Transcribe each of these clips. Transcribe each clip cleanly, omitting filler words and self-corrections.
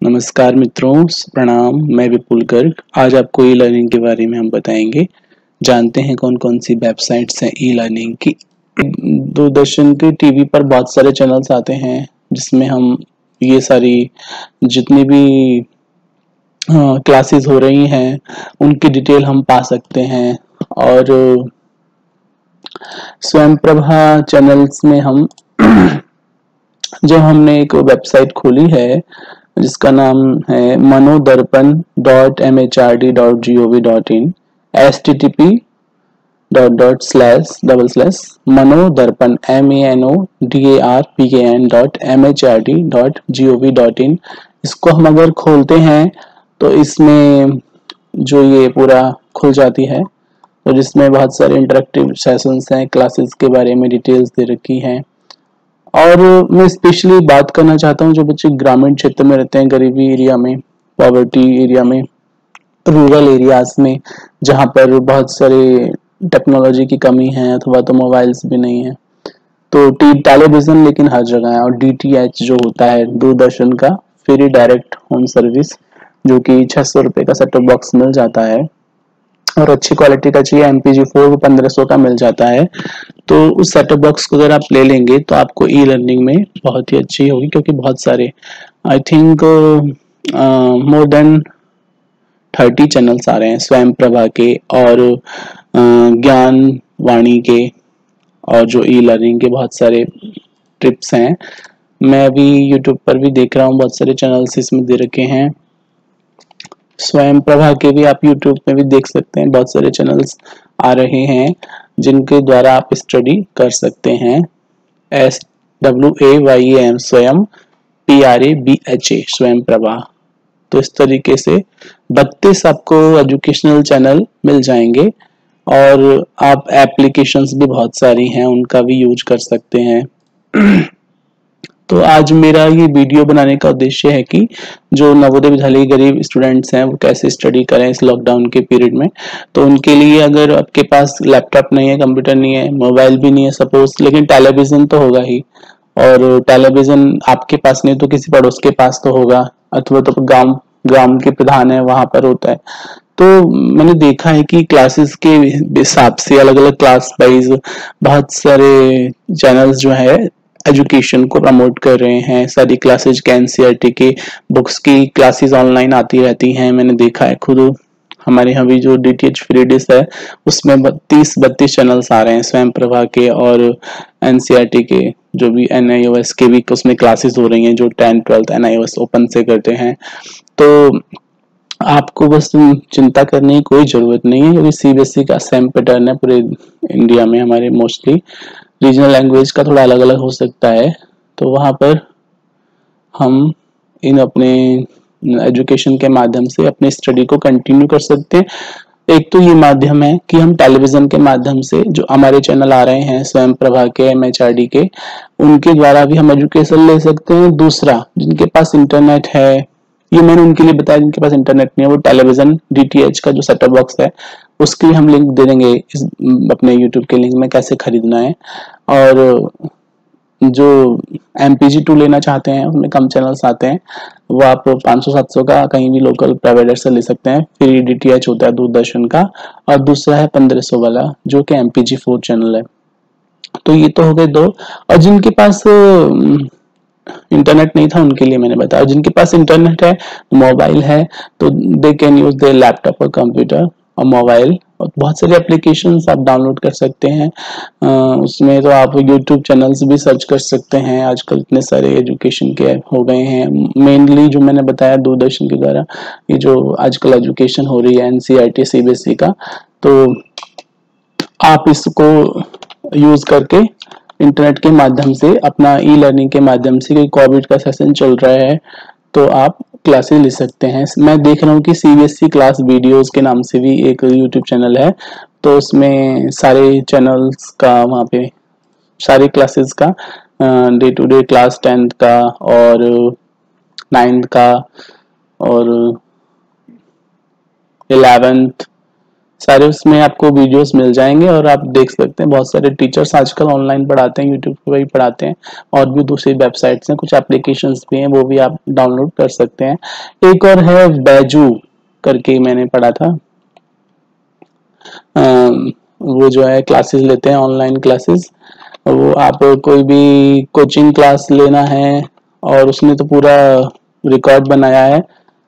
नमस्कार मित्रों, प्रणाम। मैं विपुल गर्ग। आज आपको ई लर्निंग के बारे में हम बताएंगे। जानते हैं कौन कौन सी वेबसाइट्स हैं ई लर्निंग की। दूरदर्शन के टीवी पर बहुत सारे चैनल्स आते हैं जिसमें हम ये सारी जितनी भी क्लासेस हो रही हैं उनकी डिटेल हम पा सकते हैं। और स्वयं प्रभा चैनल्स में हम जो हमने एक वेबसाइट खोली है जिसका नाम है manodharpan.mhrd.gov.in http://manodharpan manodharpan.mhrd.gov.in। इसको हम अगर खोलते हैं तो इसमें जो ये पूरा खुल जाती है और जिसमें बहुत सारे इंटरेक्टिव सेशंस हैं, क्लासेस के बारे में डिटेल्स दे रखी हैं। और मैं स्पेशली बात करना चाहता हूँ जो बच्चे ग्रामीण क्षेत्र में रहते हैं, गरीबी एरिया में, पॉवर्टी एरिया में, रूरल एरियाज में, जहाँ पर बहुत सारे टेक्नोलॉजी की कमी है अथवा तो मोबाइल्स भी नहीं है। तो टेलीविजन लेकिन हर जगह है। और DTH जो होता है दूरदर्शन का फ्री डायरेक्ट होम सर्विस, जो कि 600 रुपये का सेटअप बॉक्स मिल जाता है और अच्छी क्वालिटी का चाहिए MPG4 को 1500 का मिल जाता है। तो उस सेटअप बॉक्स को अगर आप ले लेंगे तो आपको ई लर्निंग में बहुत ही अच्छी होगी, क्योंकि बहुत सारे I think more than 30 channels आ रहे हैं स्वयं प्रभा के और ज्ञान वाणी के, और जो ई लर्निंग के बहुत सारे टिप्स हैं। मैं अभी यूट्यूब पर भी देख रहा हूँ, बहुत सारे चैनल्स इसमें दे रखे हैं। स्वयं प्रभा के भी आप यूट्यूब में भी देख सकते हैं, बहुत सारे चैनल्स आ रहे हैं जिनके द्वारा आप स्टडी कर सकते हैं। SWAYAM स्वयं, PRABHA स्वयं प्रभा। तो इस तरीके से 32 आपको एजुकेशनल चैनल मिल जाएंगे और आप एप्लीकेशंस भी बहुत सारी हैं उनका भी यूज कर सकते हैं। तो आज मेरा ये वीडियो बनाने का उद्देश्य है कि जो नवोदय विद्यालय गरीब स्टूडेंट्स हैं वो कैसे स्टडी करें इस लॉकडाउन के पीरियड में। तो उनके लिए अगर आपके पास लैपटॉप नहीं है, कंप्यूटर नहीं है, मोबाइल भी नहीं है सपोज, लेकिन टेलीविजन तो होगा ही, और टेलीविजन आपके पास नहीं तो किसी पड़ोस के पास तो होगा, अथवा तो ग्राम के प्रधान है वहां पर होता है। तो मैंने देखा है कि क्लासेस के हिसाब से अलग अलग क्लास वाइज बहुत सारे चैनल्स जो है एजुकेशन को प्रमोट कर रहे हैं। सारी क्लासेज के NCERT के बुक्स की क्लासेस ऑनलाइन आती रहती हैं, मैंने देखा है खुद। हमारे यहाँ भी जो DTH फ्री डिश है उसमें 30-32 चैनल्स आ रहे हैं स्वयं प्रभा के, और NCERT के जो भी NIOS के भी उसमें क्लासेस हो रही हैं, जो 10th-12th NIOS ओपन से करते हैं। तो आपको बस चिंता करने की कोई जरूरत नहीं है, क्योंकि CBSE का सेम पैटर्न है पूरे इंडिया में। हमारे मोस्टली रीजनल लैंग्वेज का थोड़ा अलग अलग हो सकता है, तो वहाँ पर हम इन अपने एजुकेशन के माध्यम से अपने स्टडी को कंटिन्यू कर सकते हैं। एक तो ये माध्यम है कि हम टेलीविजन के माध्यम से जो हमारे चैनल आ रहे हैं स्वयं प्रभा के, MHRD के, उनके द्वारा भी हम एजुकेशन ले सकते हैं। दूसरा, जिनके पास इंटरनेट है, ये मैंने उनके लिए बताया जिनके पास इंटरनेट नहीं है, वो टेलीविजन DTH का जो सेटअप बॉक्स है उसके लिए हम लिंक दे देंगे इस अपने यूट्यूब के लिंक में कैसे खरीदना है। और जो MPG2 लेना चाहते हैं उसमें कम चैनल्स आते हैं, वो आप 500-700 का कहीं भी लोकल प्रोवाइडर से ले सकते हैं। फ्री DTH होता है दूरदर्शन का, और दूसरा है 1500 वाला जो कि MPG4 चैनल है। तो ये तो हो गए दो। और जिनके पास इंटरनेट नहीं था उनके लिए मैंने बताया, जिनके पास इंटरनेट है, मोबाइल है, तो they can use their laptop और कंप्यूटर और मोबाइल, और बहुत सारे एप्लीकेशंस आप डाउनलोड कर सकते हैं। उसमें तो आप यूट्यूब चैनल्स भी सर्च कर सकते हैं। आजकल इतने सारे एजुकेशन के हो गए हैं। मेनली जो मैंने बताया दूरदर्शन के द्वारा ये जो आजकल एजुकेशन हो रही है NCERT CBSE का, तो आप इसको यूज करके इंटरनेट के माध्यम से अपना ई लर्निंग के माध्यम से, क्योंकि कोविड का सेशन चल रहा है, तो आप क्लासेस ले सकते हैं। मैं देख रहा हूँ कि CBSE क्लास वीडियोस के नाम से भी एक यूट्यूब चैनल है, तो उसमें सारे चैनल्स का वहाँ पे सारी क्लासेस का day to day class 10th का और 9th का और 11th सारे उसमें आपको वीडियोस मिल जाएंगे और आप देख सकते हैं। बहुत सारे टीचर्स आजकल ऑनलाइन पढ़ाते हैं, यूट्यूब पे भी पढ़ाते हैं, और भी दूसरी वेबसाइट्स हैं, कुछ एप्लीकेशंस भी हैं, वो भी आप डाउनलोड कर सकते हैं। एक और है बैजू करके, मैंने पढ़ा था। वो जो है क्लासेस लेते हैं, ऑनलाइन क्लासेस। वो आप कोई भी कोचिंग क्लास लेना है, और उसने तो पूरा रिकॉर्ड बनाया है,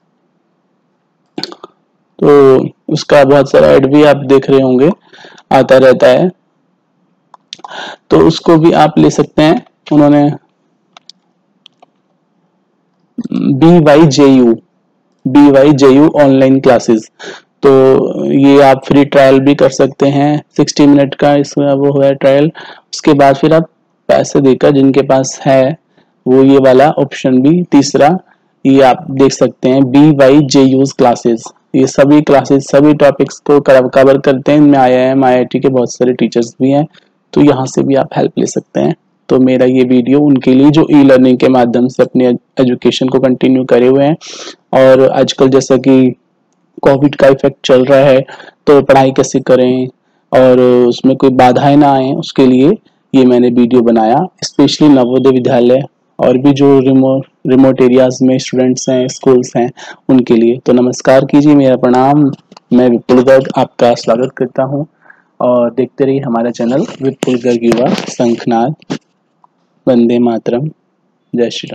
तो उसका बहुत सारा ऐड भी आप देख रहे होंगे, आता रहता है, तो उसको भी आप ले सकते हैं। उन्होंने BYJU ऑनलाइन क्लासेस, तो ये आप फ्री ट्रायल भी कर सकते हैं, 60 मिनट का इसमें वो है ट्रायल। उसके बाद फिर आप पैसे देकर, जिनके पास है वो ये वाला ऑप्शन भी तीसरा ये आप देख सकते हैं, BYJU क्लासेस। ये सभी क्लासेस सभी टॉपिक्स को कवर करते हैं। इनमें IIM IIT के बहुत सारे टीचर्स भी हैं, तो यहाँ से भी आप हेल्प ले सकते हैं। तो मेरा ये वीडियो उनके लिए जो ई लर्निंग के माध्यम से अपने एजुकेशन को कंटिन्यू करे हुए हैं, और आजकल जैसा कि कोविड का इफेक्ट चल रहा है, तो पढ़ाई कैसे करें और उसमें कोई बाधाएं ना आए, उसके लिए ये मैंने वीडियो बनाया, स्पेशली नवोदय विद्यालय और भी जो रिमोट एरियाज में स्टूडेंट्स हैं, स्कूल्स हैं, उनके लिए। तो नमस्कार कीजिए, मेरा प्रणाम। मैं विपुल गर्ग आपका स्वागत करता हूँ, और देखते रहिए हमारा चैनल विपुल गर्ग युवा शंखनाद। वंदे मातरम। जय श्री राम।